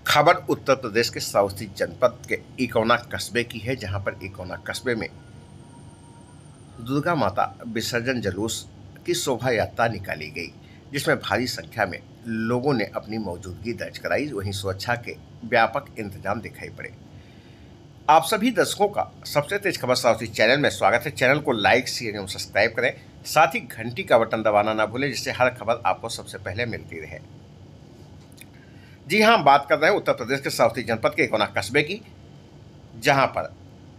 खबर उत्तर प्रदेश के साउथी जनपद के इकोना कस्बे की है, जहां पर इकोना कस्बे में दुर्गा माता विसर्जन जुलूस की शोभा यात्रा निकाली गई, जिसमें भारी संख्या में लोगों ने अपनी मौजूदगी दर्ज कराई। वहीं सुरक्षा के व्यापक इंतजाम दिखाई पड़े। आप सभी दर्शकों का सबसे तेज खबर साउथी चैनल में स्वागत है। चैनल को लाइक, शेयर एवं सब्सक्राइब करें, साथ ही घंटी का बटन दबाना ना भूलें, जिससे हर खबर आपको सबसे पहले मिलती रहे। जी हां, हम बात कर रहे हैं उत्तर प्रदेश के साउथी जनपद के इकोना कस्बे की, जहां पर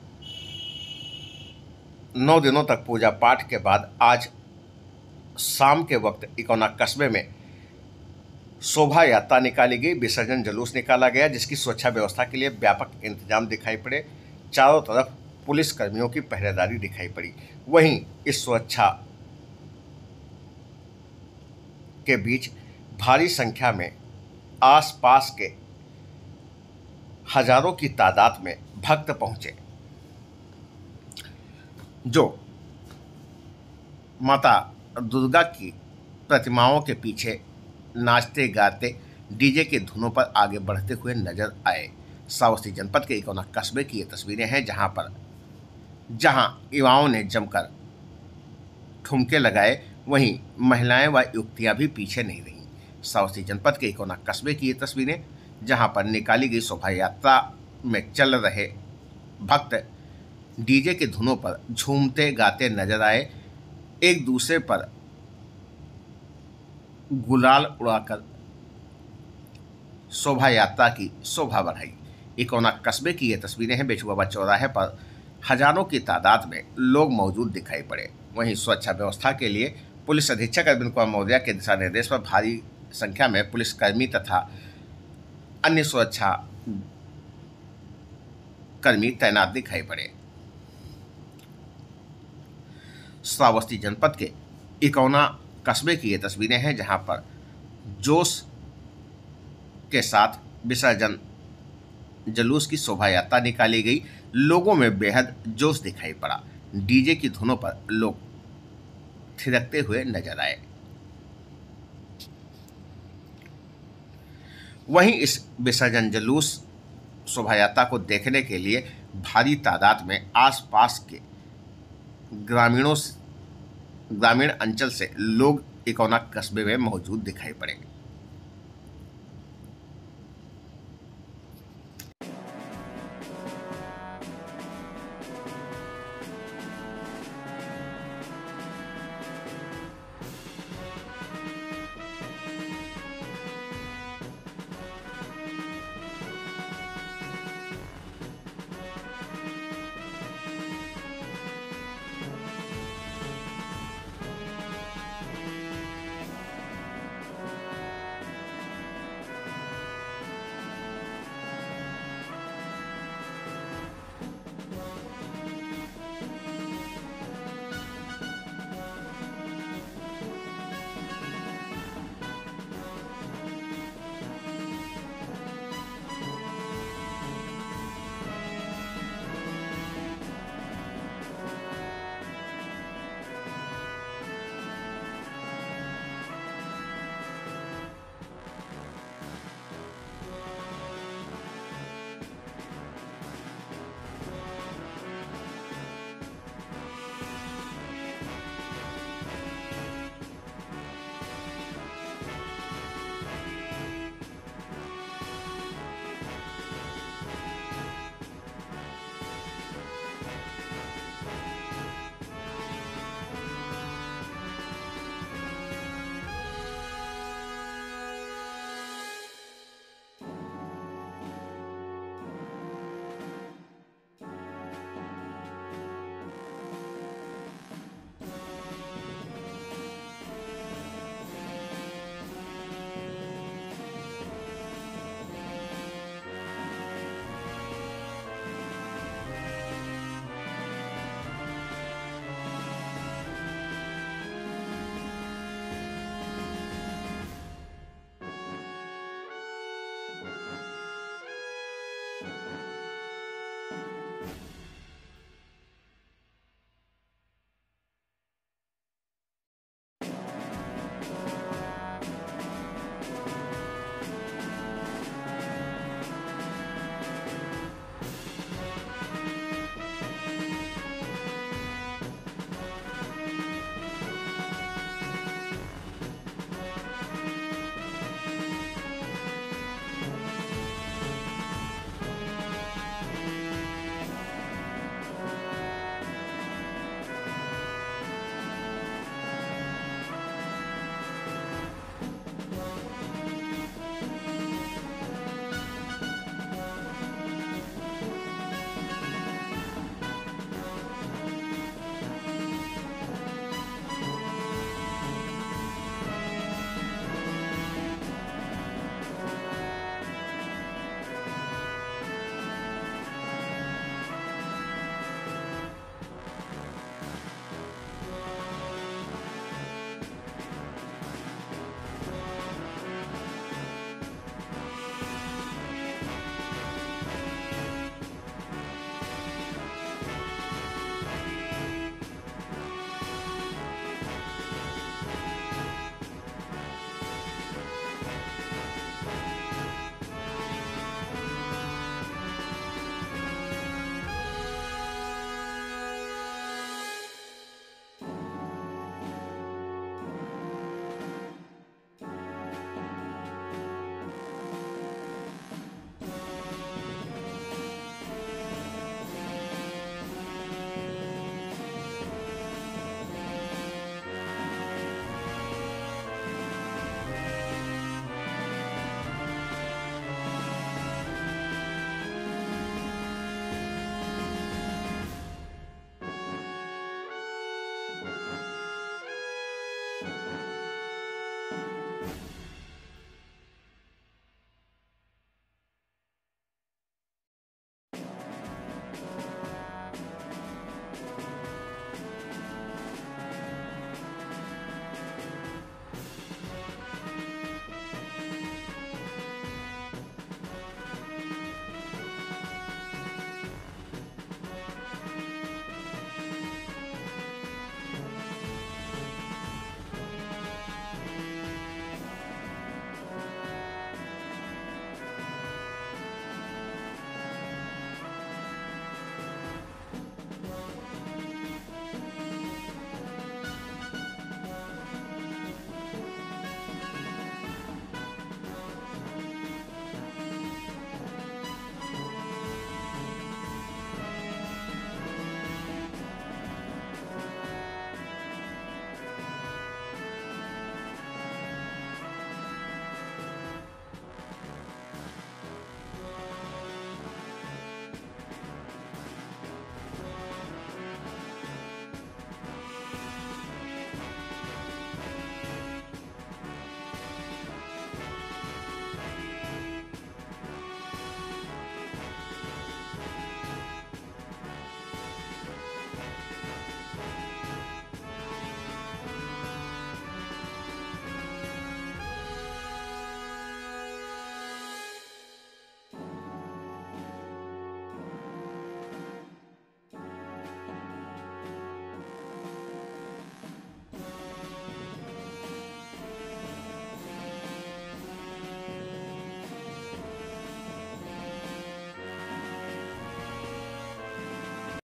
9 दिनों तक पूजा पाठ के बाद आज शाम के वक्त इकोना कस्बे में शोभा यात्रा निकाली गई, विसर्जन जुलूस निकाला गया, जिसकी सुरक्षा व्यवस्था के लिए व्यापक इंतजाम दिखाई पड़े। चारों तरफ पुलिस कर्मियों की पहरेदारी दिखाई पड़ी। वहीं इस सुरक्षा के बीच भारी संख्या में आसपास के हजारों की तादाद में भक्त पहुंचे, जो माता दुर्गा की प्रतिमाओं के पीछे नाचते गाते डीजे के धुनों पर आगे बढ़ते हुए नजर आए। साउथी जनपद के इकोना कस्बे की ये तस्वीरें हैं, जहां युवाओं ने जमकर ठुमके लगाए, वहीं महिलाएं व युवतियां भी पीछे नहीं रहीं। साउथी जनपद के इकोना कस्बे की ये तस्वीरें, जहां पर निकाली गई शोभा यात्रा में चल रहे भक्त डीजे के धुनों पर झूमते गाते नजर आए, एक दूसरे पर गुलाल उड़ाकर शोभा यात्रा की शोभा बढ़ाई। इकोना कस्बे की ये तस्वीरें हैं। बेचुआबा चौराहे पर हजारों की तादाद में लोग मौजूद दिखाई पड़े। वहीं सुरक्षा व्यवस्था के लिए पुलिस अधीक्षक अरविंद कुमार मौर्य के दिशा निर्देश पर भारी संख्या में पुलिसकर्मी तथा अन्य सुरक्षा कर्मी तैनात दिखाई पड़े। श्रावस्ती जनपद के इकोना कस्बे की ये तस्वीरें हैं, जहां पर जोश के साथ विसर्जन जुलूस की शोभा यात्रा निकाली गई। लोगों में बेहद जोश दिखाई पड़ा। डीजे की धुनों पर लोग थिरकते हुए नजर आए। वहीं इस विसर्जन जुलूस शोभा यात्रा को देखने के लिए भारी तादाद में आसपास के ग्रामीण अंचल से लोग इकोना कस्बे में मौजूद दिखाई पड़े।